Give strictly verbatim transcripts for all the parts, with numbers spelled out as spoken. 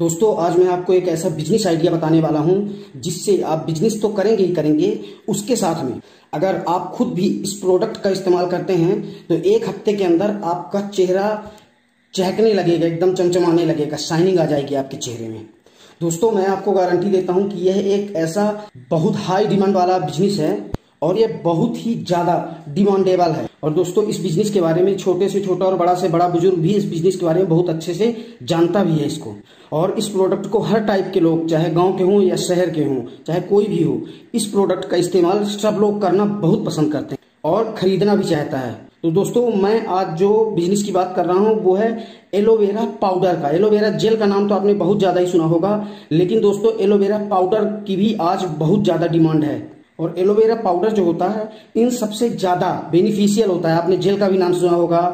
दोस्तों आज मैं आपको एक ऐसा बिजनेस आइडिया बताने वाला हूं जिससे आप बिजनेस तो करेंगे ही करेंगे, उसके साथ में अगर आप खुद भी इस प्रोडक्ट का इस्तेमाल करते हैं तो एक हफ्ते के अंदर आपका चेहरा चहकने लगेगा, एकदम चमचमाने लगेगा, शाइनिंग आ जाएगी आपके चेहरे में। दोस्तों मैं आपको गारंटी देता हूं कि यह एक ऐसा बहुत हाई डिमांड वाला बिजनेस है और ये बहुत ही ज्यादा डिमांडेबल है। और दोस्तों इस बिजनेस के बारे में छोटे से छोटा और बड़ा से बड़ा बुजुर्ग भी इस बिजनेस के बारे में बहुत अच्छे से जानता भी है इसको। और इस प्रोडक्ट को हर टाइप के लोग, चाहे गांव के हों या शहर के हों, चाहे कोई भी हो, इस प्रोडक्ट का इस्तेमाल सब लोग करना बहुत पसंद करते हैं और खरीदना भी चाहता है। तो दोस्तों मैं आज जो बिजनेस की बात कर रहा हूं वो है एलोवेरा पाउडर का। एलोवेरा जेल का नाम तो आपने बहुत ज्यादा ही सुना होगा, लेकिन दोस्तों एलोवेरा पाउडर की भी आज बहुत ज्यादा डिमांड है। और एलोवेरा पाउडर जो होता है इन सबसे ज्यादा बेनिफिशियल होता है। आपने जेल का भी नाम सुना होगा।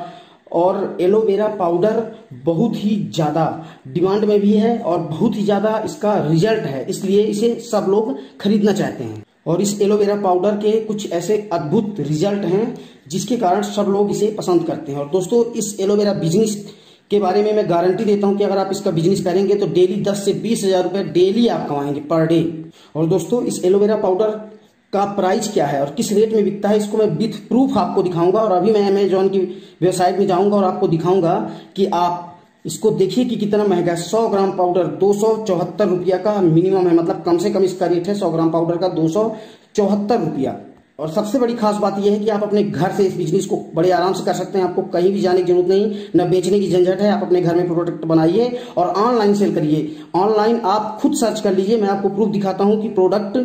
और एलोवेरा पाउडर बहुत ही ज्यादा डिमांड में भी है और बहुत ही ज्यादा इसका रिजल्ट है, इसलिए इसे सब लोग खरीदना चाहते हैं। और इस एलोवेरा पाउडर के कुछ ऐसे अद्भुत रिजल्ट हैं जिसके कारण सब लोग इसे पसंद करते हैं। और दोस्तों इस एलोवेरा बिजनेस के बारे में मैं गारंटी देता हूं कि अगर आप इसका बिजनेस करेंगे तो डेली दस से बीस हजार रुपए डेली आप कमाएंगे पर डे। और दोस्तों इस एलोवेरा पाउडर का प्राइस क्या है और किस रेट में बिकता है, इसको मैं विथ प्रूफ आपको दिखाऊंगा। और अभी मैं अमेजॉन की वेबसाइट में जाऊंगा और आपको दिखाऊंगा कि आप इसको देखिए कि कितना महंगा है। सौ ग्राम पाउडर दो सौ चौहत्तर रुपया का मिनिमम है, मतलब कम से कम इसका रेट है सौ ग्राम पाउडर का दो सौ चौहत्तर रुपया। और सबसे बड़ी खास बात यह है कि आप अपने घर से इस बिजनेस को बड़े आराम से कर सकते हैं। आपको कहीं भी जाने की जरूरत नहीं, न बेचने की झंझट है। आप अपने घर में प्रोडक्ट बनाइए और ऑनलाइन सेल करिए। ऑनलाइन आप खुद सर्च कर लीजिए, मैं आपको प्रूफ दिखाता हूं कि प्रोडक्ट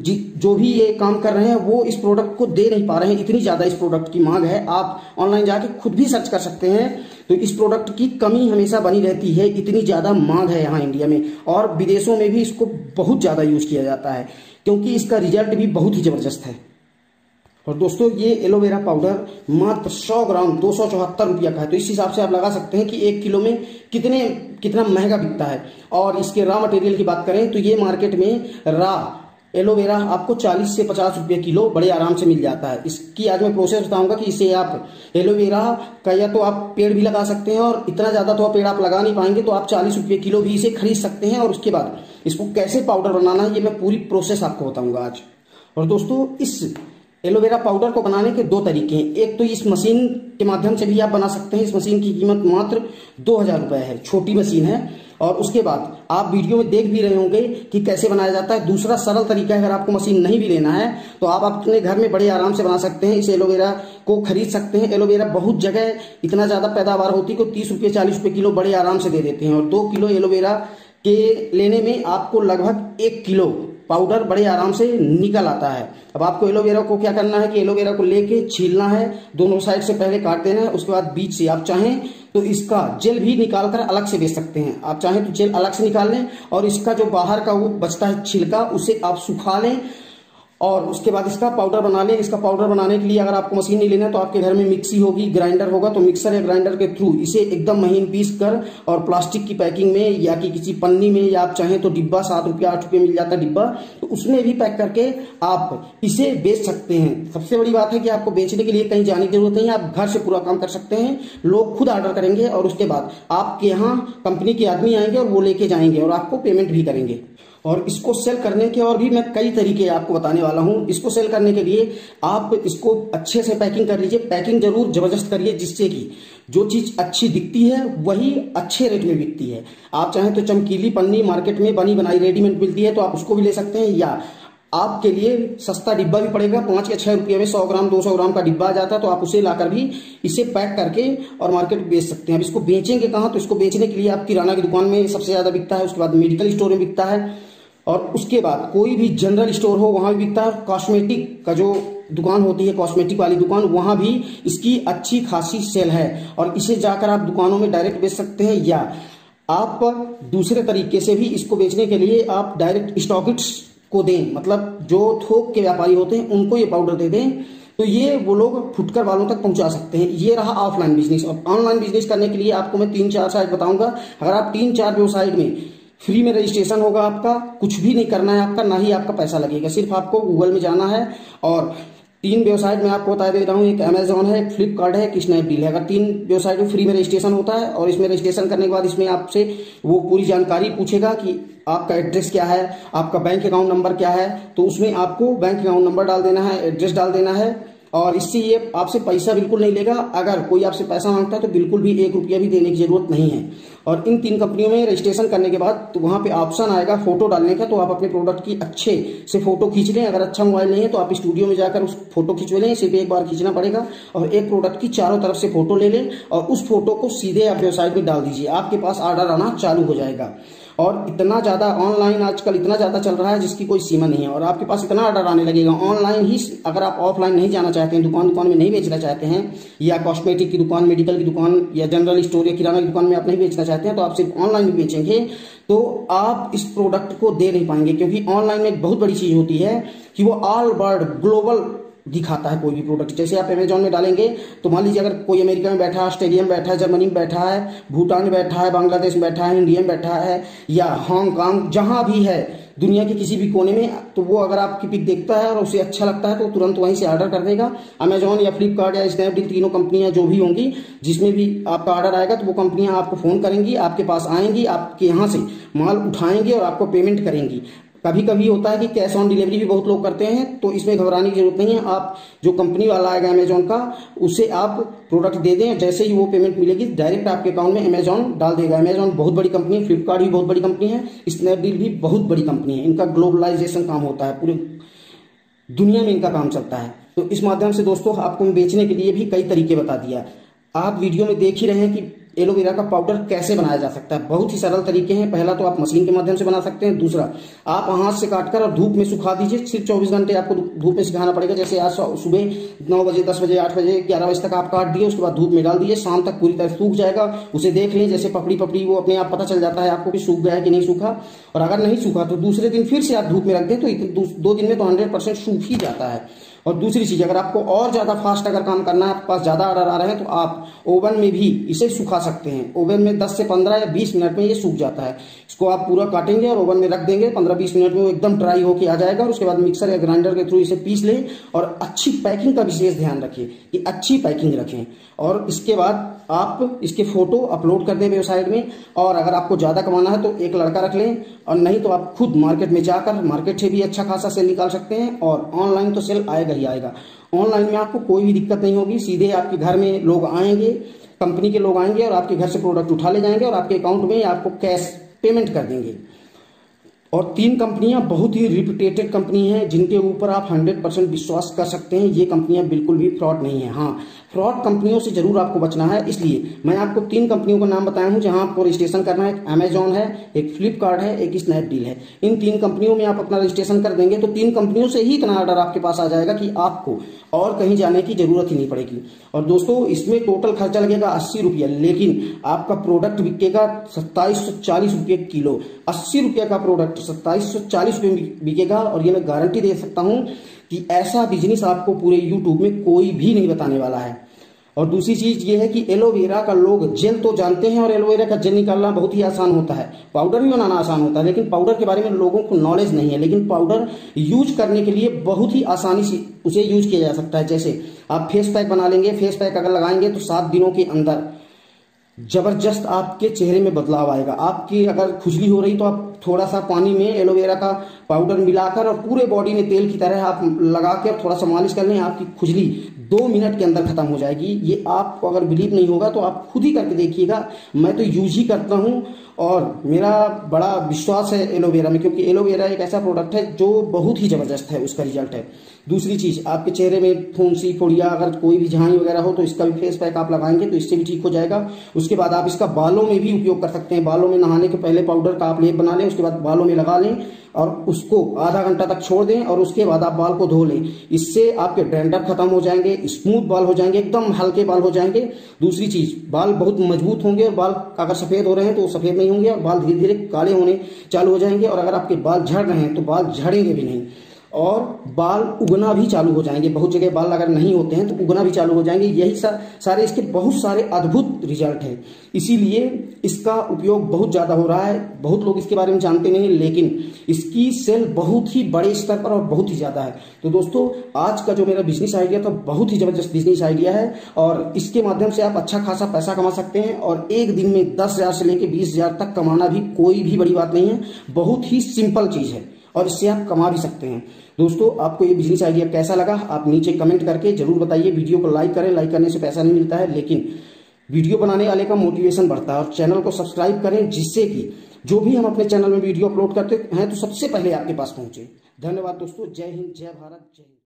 जो भी ये काम कर रहे हैं वो इस प्रोडक्ट को दे नहीं पा रहे हैं, इतनी ज्यादा इस प्रोडक्ट की मांग है। आप ऑनलाइन जाके खुद भी सर्च कर सकते हैं। तो इस प्रोडक्ट की कमी हमेशा बनी रहती है, इतनी ज्यादा मांग है यहाँ इंडिया में। और विदेशों में भी इसको बहुत ज्यादा यूज किया जाता है क्योंकि इसका रिजल्ट भी बहुत ही जबरदस्त है। और दोस्तों ये एलोवेरा पाउडर मात्र सौ ग्राम दो सौ चौहत्तर रुपया का है। तो इस हिसाब से आप लगा सकते हैं कि एक किलो में कितने कितना महंगा बिकता है। और इसके रॉ मटेरियल की बात करें तो ये मार्केट में रॉ एलोवेरा आपको चालीस से पचास रुपये किलो बड़े आराम से मिल जाता है। इसकी आज मैं प्रोसेस बताऊंगा कि इसे आप एलोवेरा का या तो आप पेड़ भी लगा सकते हैं, और इतना ज्यादा तो पेड़ आप लगा नहीं पाएंगे तो आप चालीस रुपये किलो भी इसे खरीद सकते हैं। और उसके बाद इसको कैसे पाउडर बनाना है ये मैं पूरी प्रोसेस आपको बताऊंगा आज। और दोस्तों इस एलोवेरा पाउडर को बनाने के दो तरीके हैं। एक तो इस मशीन के माध्यम से भी आप बना सकते हैं। इस मशीन की कीमत मात्र दो हजार रुपए है, छोटी मशीन है। और उसके बाद आप वीडियो में देख भी रहे होंगे कि कैसे बनाया जाता है। दूसरा सरल तरीका है, अगर आपको मशीन नहीं भी लेना है तो आप अपने घर में बड़े आराम से बना सकते हैं। इस एलोवेरा को खरीद सकते हैं। एलोवेरा बहुत जगह इतना ज्यादा पैदावार होती है कि तीस रुपये चालीस रुपये किलो बड़े आराम से दे देते हैं। और दो किलो एलोवेरा के लेने में आपको लगभग एक किलो पाउडर बड़े आराम से निकल आता है। अब आपको एलोवेरा को क्या करना है कि एलोवेरा को लेके छीलना है, दोनों साइड से पहले काट देना है। उसके बाद बीच से आप चाहें तो इसका जेल भी निकाल कर अलग से बेच सकते हैं। आप चाहें तो जेल अलग से निकाल लें और इसका जो बाहर का वो बचता है छिलका उसे आप सुखा लें और उसके बाद इसका पाउडर बना लें। इसका पाउडर बनाने के लिए अगर आपको मशीन नहीं लेना तो आपके घर में मिक्सी होगी, ग्राइंडर होगा, तो मिक्सर या ग्राइंडर के थ्रू इसे एकदम महीन पीस कर और प्लास्टिक की पैकिंग में या कि किसी पन्नी में, या आप चाहें तो डिब्बा सात रुपया आठ रुपये मिल जाता है डिब्बा, तो उसमें भी पैक करके आप इसे बेच सकते हैं। सबसे बड़ी बात है कि आपको बेचने के लिए कहीं जाने की जरूरत नहीं है, आप घर से पूरा काम कर सकते हैं। लोग खुद ऑर्डर करेंगे और उसके बाद आपके यहाँ कंपनी के आदमी आएंगे और वो लेके जाएंगे और आपको पेमेंट भी करेंगे। और इसको सेल करने के और भी मैं कई तरीके आपको बताने वाला हूं। इसको सेल करने के लिए आप इसको अच्छे से पैकिंग कर लीजिए। पैकिंग जरूर जबरदस्त करिए जिससे कि जो चीज अच्छी दिखती है वही अच्छे रेट में बिकती है। आप चाहें तो चमकीली पन्नी मार्केट में बनी बनाई रेडीमेड मिलती है तो आप उसको भी ले सकते हैं, या आपके लिए सस्ता डिब्बा भी पड़ेगा, पांच या छह रुपये में सौ ग्राम दो सौ ग्राम का डिब्बा आ जाता है, तो आप उसे लाकर भी इसे पैक करके और मार्केट में बेच सकते हैं। अब इसको बेचेंगे कहाँ, तो इसको बेचने के लिए आप किराना की दुकान में सबसे ज्यादा बिकता है, उसके बाद मेडिकल स्टोर में बिकता है, और उसके बाद कोई भी जनरल स्टोर हो वहां भी बिकता है। कॉस्मेटिक का जो दुकान होती है, कॉस्मेटिक वाली दुकान, वहां भी इसकी अच्छी खासी सेल है। और इसे जाकर आप दुकानों में डायरेक्ट बेच सकते हैं, या आप दूसरे तरीके से भी इसको बेचने के लिए आप डायरेक्ट स्टॉकिस्ट को दें, मतलब जो थोक के व्यापारी होते हैं उनको ये पाउडर दे दें, तो ये वो लोग फुटकर वालों तक पहुंचा सकते हैं। ये रहा ऑफलाइन बिजनेस। और ऑनलाइन बिजनेस करने के लिए आपको मैं तीन चार साइट बताऊंगा। अगर आप तीन चार वेबसाइट में फ्री में रजिस्ट्रेशन होगा, आपका कुछ भी नहीं करना है, आपका ना ही आपका पैसा लगेगा, सिर्फ आपको गूगल में जाना है और तीन वेबसाइट में आपको बता दे रहा हूँ, एक अमेजॉन है, एक फ्लिपकार्ट है, एक स्नैपडील है। अगर तीन वेबसाइट में फ्री में रजिस्ट्रेशन होता है और इसमें रजिस्ट्रेशन करने के बाद इसमें आपसे वो पूरी जानकारी पूछेगा कि आपका एड्रेस क्या है, आपका बैंक अकाउंट नंबर क्या है, तो उसमें आपको बैंक अकाउंट नंबर डाल देना है, एड्रेस डाल देना है और इससे ये आपसे पैसा बिल्कुल नहीं लेगा। अगर कोई आपसे पैसा मांगता है तो बिल्कुल भी एक रुपया भी देने की जरूरत नहीं है। और इन तीन कंपनियों में रजिस्ट्रेशन करने के बाद तो वहां पे ऑप्शन आएगा फोटो डालने का, तो आप अपने प्रोडक्ट की अच्छे से फोटो खींच लें। अगर अच्छा मोबाइल नहीं है तो आप स्टूडियो में जाकर उस फोटो खिंचवा लें, सिर्फ एक बार खींचना पड़ेगा और एक प्रोडक्ट की चारों तरफ से फोटो ले लें और उस फोटो को सीधे आप वेबसाइट में डाल दीजिए, आपके पास ऑर्डर आना चालू हो जाएगा। और इतना ज्यादा ऑनलाइन आजकल इतना ज्यादा चल रहा है जिसकी कोई सीमा नहीं है और आपके पास इतना ऑर्डर आने लगेगा ऑनलाइन ही। अगर आप ऑफलाइन नहीं जाना चाहते हैं, दुकान दुकान में नहीं बेचना चाहते हैं, या कॉस्मेटिक की दुकान, मेडिकल की दुकान या जनरल स्टोर या किराना की दुकान में आप नहीं बेचना चाहते हैं, तो आप सिर्फ ऑनलाइन भी बेचेंगे तो आप इस प्रोडक्ट को दे नहीं पाएंगे। क्योंकि ऑनलाइन में एक बहुत बड़ी चीज होती है कि वो ऑल वर्ल्ड ग्लोबल दिखाता है कोई भी प्रोडक्ट। जैसे आप अमेजॉन में डालेंगे तो मान लीजिए अगर कोई अमेरिका में बैठा है, ऑस्ट्रेलिया में बैठा है, जर्मनी में बैठा है, भूटान में बैठा है, बांग्लादेश में बैठा है, इंडिया में बैठा है या हांगकांग, जहां भी है दुनिया के किसी भी कोने में, तो वो अगर आपकी पिक देखता है और उसे अच्छा लगता है तो तुरंत वहीं से ऑर्डर कर देगा। अमेजॉन या फ्लिपकार्ट या स्नैपडील, तीनों कंपनियां जो भी होंगी जिसमें भी आपका ऑर्डर आएगा तो वो कंपनियां आपको फोन करेंगी, आपके पास आएंगी, आपके यहाँ से माल उठाएंगे और आपको पेमेंट करेंगी। कभी कभी होता है कि कैश ऑन डिलीवरी भी बहुत लोग करते हैं, तो इसमें घबराने की जरूरत नहीं है। आप जो कंपनी वाला आएगा अमेजॉन का, उसे आप प्रोडक्ट दे दें, जैसे ही वो पेमेंट मिलेगी डायरेक्ट आपके अकाउंट में अमेजॉन डाल देगा। अमेजॉन बहुत बड़ी कंपनी है, फ्लिपकार्ट भी बहुत बड़ी कंपनी है, स्नैपडील भी बहुत बड़ी कंपनी है। इनका ग्लोबलाइजेशन काम होता है, पूरे दुनिया में इनका काम चलता है। तो इस माध्यम से दोस्तों आपको बेचने के लिए भी कई तरीके बता दिया। आप वीडियो में देख ही रहे हैं कि एलोवेरा का पाउडर कैसे बनाया जा सकता है। बहुत ही सरल तरीके हैं। पहला तो आप मशीन के माध्यम से बना सकते हैं, दूसरा आप हाथ से काटकर और धूप में सुखा दीजिए। सिर्फ चौबीस घंटे आपको धूप में सिखाना पड़ेगा। जैसे आज सुबह नौ बजे, दस बजे, आठ बजे, ग्यारह बजे तक आप काट दिए, उसके बाद धूप में डाल दीजिए, शाम तक पूरी तरह सूख जाएगा। उसे देख लें, जैसे पपड़ी पपड़ी वो अपने आप पता चल जाता है आपको कि सूख गया है कि नहीं सूखा। और अगर नहीं सूखा तो दूसरे दिन फिर से आप धूप में रख दें तो दो दिन में तो हंड्रेड परसेंट सूख ही जाता है। और दूसरी चीज, अगर आपको और ज्यादा फास्ट अगर काम करना है, आपके पास ज्यादा ऑर्डर आ रहे हैं, तो आप ओवन में भी इसे सुखा सकते हैं। ओवन में दस से पंद्रह या बीस मिनट में ये सूख जाता है। इसको आप पूरा काटेंगे और ओवन में रख देंगे, पंद्रह बीस मिनट में वो एकदम ड्राई होके आ जाएगा। और उसके बाद मिक्सर या ग्राइंडर के थ्रू इसे पीस लें। और अच्छी पैकिंग का विशेष ध्यान रखिए कि अच्छी पैकिंग रखें। और इसके बाद आप इसके फोटो अपलोड कर दें वेबसाइट में। और अगर आपको ज्यादा कमाना है तो एक लड़का रख लें, और नहीं तो आप खुद मार्केट में जाकर मार्केट से भी अच्छा खासा सेल निकाल सकते हैं। और ऑनलाइन तो सेल आएगा ही आएगा। ऑनलाइन में आपको कोई भी दिक्कत नहीं होगी। सीधे आपके घर में लोग आएंगे, कंपनी के लोग आएंगे और आपके घर से प्रोडक्ट उठा ले जाएंगे और आपके अकाउंट में आपको कैश पेमेंट कर देंगे। और तीन कंपनियां बहुत ही रिप्यूटेटेड कंपनी हैं जिनके ऊपर आप हंड्रेड परसेंट विश्वास कर सकते हैं। ये कंपनियां बिल्कुल भी फ्रॉड नहीं है। हाँ, फ्रॉड कंपनियों से जरूर आपको बचना है। इसलिए मैं आपको तीन कंपनियों का नाम बताया हूं जहां आपको रजिस्ट्रेशन करना है। एक अमेजॉन है, एक फ्लिपकार्ट है, एक स्नैपडील है। इन तीन कंपनियों में आप अपना रजिस्ट्रेशन कर देंगे तो तीन कंपनियों से ही इतना ऑर्डर आपके पास आ जाएगा कि आपको और कहीं जाने की जरूरत ही नहीं पड़ेगी। और दोस्तों, इसमें टोटल खर्चा लगेगा अस्सी रुपया, लेकिन आपका प्रोडक्ट बिकेगा सत्ताईस सौ चालीस रुपये किलो। अस्सी रुपये का प्रोडक्ट सत्ताईस सौ चालीस रुपये बिकेगा। और ये मैं गारंटी दे सकता हूं कि ऐसा बिजनेस आपको पूरे यूट्यूब में कोई भी नहीं बताने वाला है। और दूसरी चीज ये है कि एलोवेरा का लोग जेल तो जानते हैं और एलोवेरा का जेल निकालना बहुत ही आसान होता है, पाउडर भी बनाना आसान होता है, लेकिन पाउडर के बारे में लोगों को नॉलेज नहीं है। लेकिन पाउडर यूज करने के लिए बहुत ही आसानी से उसे यूज किया जा सकता है। जैसे आप फेस पैक बना लेंगे, फेस पैक अगर लगाएंगे तो सात दिनों के अंदर जबरदस्त आपके चेहरे में बदलाव आएगा। आपकी अगर खुजली हो रही तो आप थोड़ा सा पानी में एलोवेरा का पाउडर मिलाकर और पूरे बॉडी में तेल की तरह आप लगा के थोड़ा सा मालिश कर लें, आपकी खुजली दो मिनट के अंदर खत्म हो जाएगी। ये आपको अगर बिलीव नहीं होगा तो आप खुद ही करके देखिएगा। मैं तो यूज ही करता हूं और मेरा बड़ा विश्वास है एलोवेरा में, क्योंकि एलोवेरा एक ऐसा प्रोडक्ट है जो बहुत ही जबरदस्त है, उसका रिजल्ट है। दूसरी चीज, आपके चेहरे में फुंसी फोड़िया अगर कोई भी झाई वगैरह हो तो इसका भी फेस पैक आप लगाएंगे तो इससे भी ठीक हो जाएगा। उसके बाद आप इसका बालों में भी उपयोग कर सकते हैं। बालों में नहाने के पहले पाउडर का आप लेप बना लें, उसके बाद बालों में लगा लें और उसको आधा घंटा तक छोड़ दें और उसके बाद आप बाल को धो लें। इससे आपके डैंड्रफ खत्म हो जाएंगे, स्मूथ बाल हो जाएंगे, एकदम हल्के बाल हो जाएंगे। दूसरी चीज, बाल बहुत मजबूत होंगे और बाल अगर सफेद हो रहे हैं तो सफेद नहीं होंगे और बाल धीरे धीरे काले होने चालू हो जाएंगे। और अगर आपके बाल झड़ रहे हैं तो बाल झड़ेंगे भी नहीं। और बाल उगना भी चालू हो जाएंगे। बहुत जगह बाल अगर नहीं होते हैं तो उगना भी चालू हो जाएंगे। यही सा, सारे इसके बहुत सारे अद्भुत रिजल्ट हैं। इसीलिए इसका उपयोग बहुत ज़्यादा हो रहा है। बहुत लोग इसके बारे में जानते नहीं, लेकिन इसकी सेल बहुत ही बड़े स्तर पर और बहुत ही ज़्यादा है। तो दोस्तों, आज का जो मेरा बिजनेस आइडिया था बहुत ही ज़बरदस्त बिजनेस आइडिया है और इसके माध्यम से आप अच्छा खासा पैसा कमा सकते हैं। और एक दिन में दस हज़ार से लेकर बीस हज़ार तक कमाना भी कोई भी बड़ी बात नहीं है। बहुत ही सिंपल चीज़ है और इससे आप कमा भी सकते हैं। दोस्तों, आपको ये बिजनेस आइडिया कैसा लगा आप नीचे कमेंट करके जरूर बताइए। वीडियो को लाइक करें, लाइक करने से पैसा नहीं मिलता है, लेकिन वीडियो बनाने वाले का मोटिवेशन बढ़ता है। और चैनल को सब्सक्राइब करें, जिससे कि जो भी हम अपने चैनल में वीडियो अपलोड करते हैं तो सबसे पहले आपके पास पहुंचे। धन्यवाद दोस्तों। जय हिंद, जय भारत, जय हिंद।